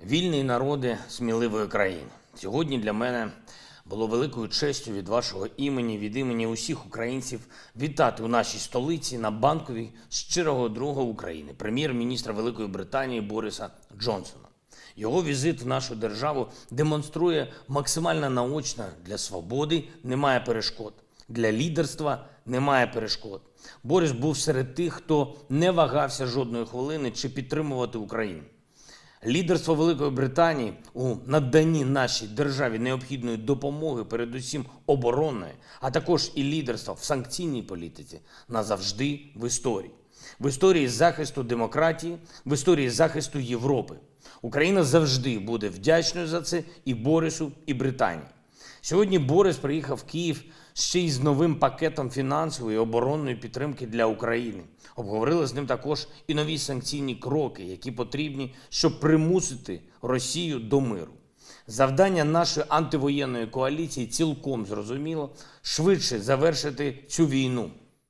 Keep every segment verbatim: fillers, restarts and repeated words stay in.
Вільний народи сміливої країни. Сьогодні для мене було великою честю від вашого імені, від імені усіх українців вітати у нашій столиці на Банковій щирого друга України, прем'єр-міністра Великої Британії Бориса Джонсона. Його візит в нашу державу демонструє максимально наочно: для свободи немає перешкод, для лідерства немає перешкод. Борис був серед тих, хто не вагався жодної хвилини чи підтримувати Україну. Лідерство Великої Британії у наданні нашій державі необхідної допомоги, передусім оборонної, а також і лідерство в санкційній політиці назавжди в історії. В історії захисту демократії, в історії захисту Європи. Україна завжди буде вдячною за це і Борису, і Британії. Сьогодні Борис приїхав в Київ ще й з новим пакетом фінансової і оборонної підтримки для України. Обговорили з ним також і нові санкційні кроки, які потрібні, щоб примусити Росію до миру. Завдання нашої антивоєнної коаліції цілком зрозуміло: швидше завершити цю війну,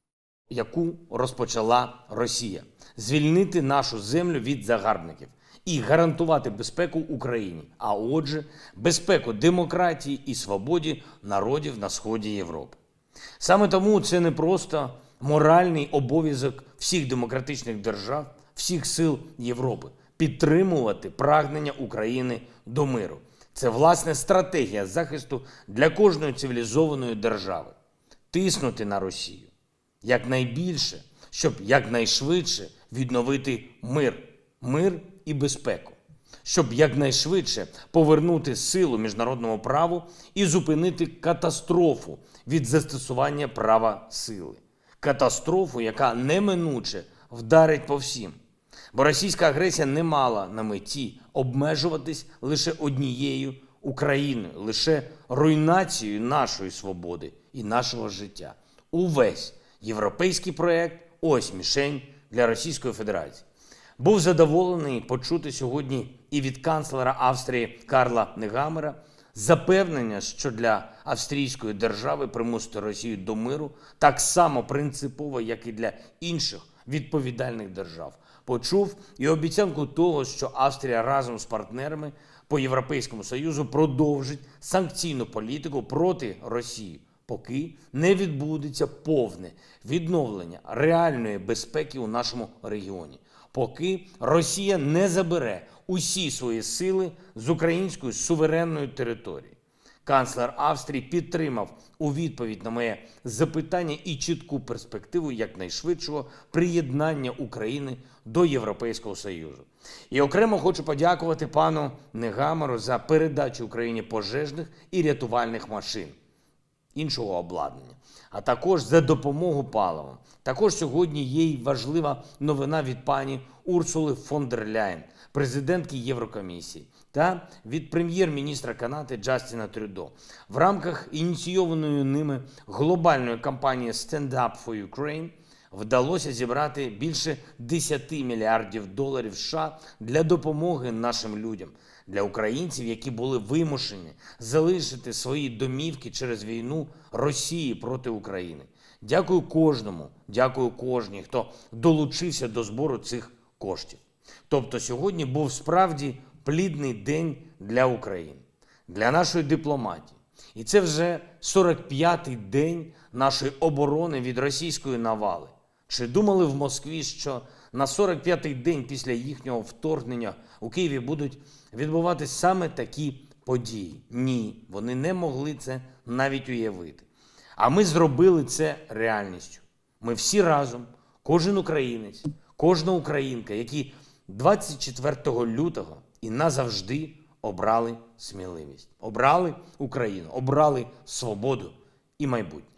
яку розпочала Росія, звільнити нашу землю від загарбників і гарантувати безпеку Україні, а отже, безпеку демократії і свободі народів на сході Європи. Саме тому це не просто моральний обов'язок всіх демократичних держав, всіх сил Європи – підтримувати прагнення України до миру. Це, власне, стратегія захисту для кожної цивілізованої держави. Тиснути на Росію якнайбільше, щоб якнайшвидше відновити мир. Мир і безпеку. Щоб якнайшвидше повернути силу міжнародному праву і зупинити катастрофу від застосування права сили. Катастрофу, яка неминуче вдарить по всім. Бо російська агресія не мала на меті обмежуватись лише однією Україною, лише руйнацією нашої свободи і нашого життя. Увесь європейський проєкт – ось мішень для Російської Федерації. Був задоволений почути сьогодні і від канцлера Австрії Карла Негамера запевнення, що для австрійської держави примусити Росію до миру так само принципово, як і для інших відповідальних держав. Почув і обіцянку того, що Австрія разом з партнерами по Європейському Союзу продовжить санкційну політику проти Росії, поки не відбудеться повне відновлення реальної безпеки у нашому регіоні. Поки Росія не забере усі свої сили з української суверенної території. Канцлер Австрії підтримав у відповідь на моє запитання і чітку перспективу якнайшвидшого приєднання України до Європейського Союзу. І окремо хочу подякувати пану Негамеру за передачу Україні пожежних і рятувальних машин, іншого обладнання, а також за допомогу паливом. Також сьогодні є й важлива новина від пані Урсули фон дер Ляєн, президентки Єврокомісії, та від прем'єр-міністра Канади Джастіна Трюдо. В рамках ініційованої ними глобальної кампанії Stand Up for Ukraine вдалося зібрати більше десять мільярдів доларів США для допомоги нашим людям, для українців, які були вимушені залишити свої домівки через війну Росії проти України. Дякую кожному, дякую кожній, хто долучився до збору цих коштів. Тобто сьогодні був справді плідний день для України, для нашої дипломатії. І це вже сорок п'ятий день нашої оборони від російської навали. Чи думали в Москві, що на сорок п'ятий день після їхнього вторгнення у Києві будуть відбуватись саме такі події? Ні, вони не могли це навіть уявити. А ми зробили це реальністю. Ми всі разом, кожен українець, кожна українка, які двадцять четвертого лютого і назавжди обрали сміливість. Обрали Україну, обрали свободу і майбутнє.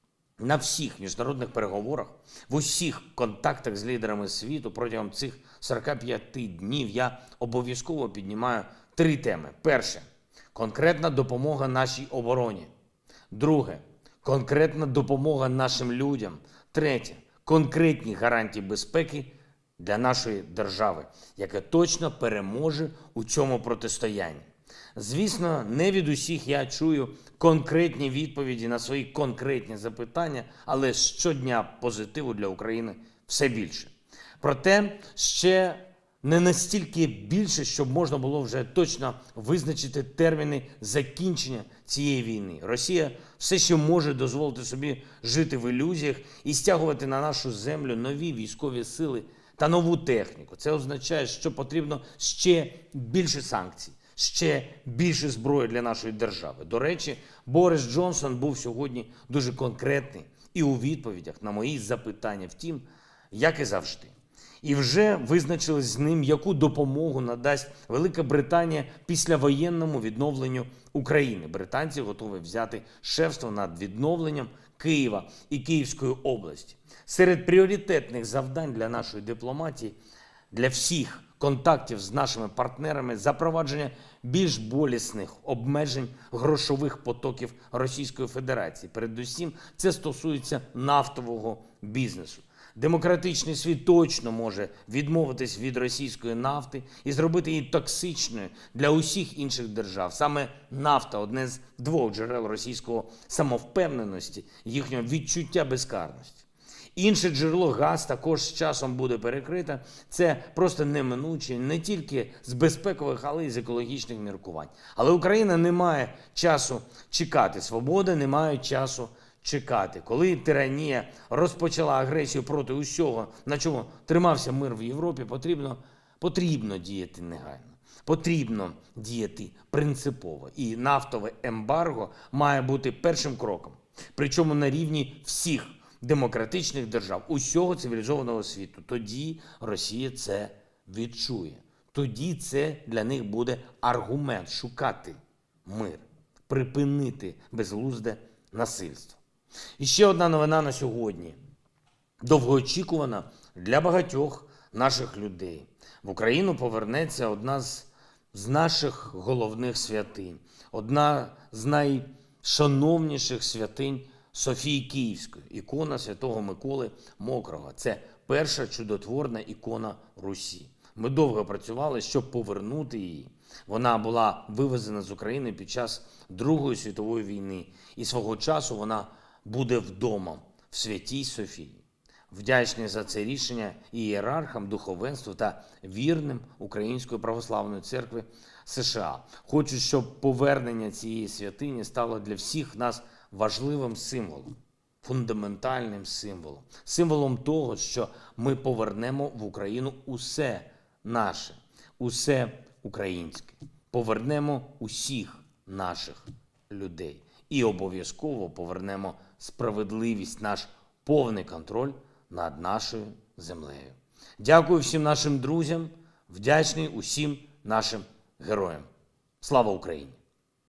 На всіх міжнародних переговорах, в усіх контактах з лідерами світу протягом цих сорока п'яти днів я обов'язково піднімаю три теми. Перше – конкретна допомога нашій обороні. Друге – конкретна допомога нашим людям. Третє – конкретні гарантії безпеки для нашої держави, яка точно переможе у цьому протистоянні. Звісно, не від усіх я чую конкретні відповіді на свої конкретні запитання, але щодня позитиву для України все більше. Проте ще не настільки більше, щоб можна було вже точно визначити терміни закінчення цієї війни. Росія все ще може дозволити собі жити в ілюзіях і стягувати на нашу землю нові військові сили та нову техніку. Це означає, що потрібно ще більше санкцій, ще більше зброї для нашої держави. До речі, Борис Джонсон був сьогодні дуже конкретний і у відповідях на мої запитання, втім, як і завжди. І вже визначились з ним, яку допомогу надасть Велика Британія післявоєнному відновленню України. Британці готові взяти шефство над відновленням Києва і Київської області. Серед пріоритетних завдань для нашої дипломатії, для всіх контактів з нашими партнерами запровадження більш болісних обмежень грошових потоків Російської Федерації. Передусім, це стосується нафтового бізнесу. Демократичний світ точно може відмовитись від російської нафти і зробити її токсичною для усіх інших держав. Саме нафта – одне з двох джерел російського самовпевненості, їхнього відчуття безкарності. Інше джерело – газ, також з часом буде перекрите. Це просто неминуче, не тільки з безпекових, але й з екологічних міркувань. Але Україна не має часу чекати. Свобода не має часу чекати. Коли тиранія розпочала агресію проти усього, на чому тримався мир в Європі, потрібно, потрібно діяти негайно. Потрібно діяти принципово. І нафтове ембарго має бути першим кроком. Причому на рівні всіх демократичних держав, усього цивілізованого світу. Тоді Росія це відчує. Тоді це для них буде аргумент шукати мир, припинити безглузде насильство. І ще одна новина на сьогодні. Довгоочікувана для багатьох наших людей. В Україну повернеться одна з, з наших головних святинь. Одна з найшановніших святинь Софії Київської. Ікона Святого Миколи Мокрого. Це перша чудотворна ікона Русі. Ми довго працювали, щоб повернути її. Вона була вивезена з України під час Другої світової війни. І свого часу вона буде вдома, в Святій Софії. Вдячний за це рішення ієрархам, духовенству та вірним Української православної церкви США. Хочу, щоб повернення цієї святині стало для всіх нас важливим символом, фундаментальним символом. Символом того, що ми повернемо в Україну усе наше, усе українське. Повернемо усіх наших людей. І обов'язково повернемо справедливість, наш повний контроль над нашою землею. Дякую всім нашим друзям, вдячний усім нашим героям. Слава Україні!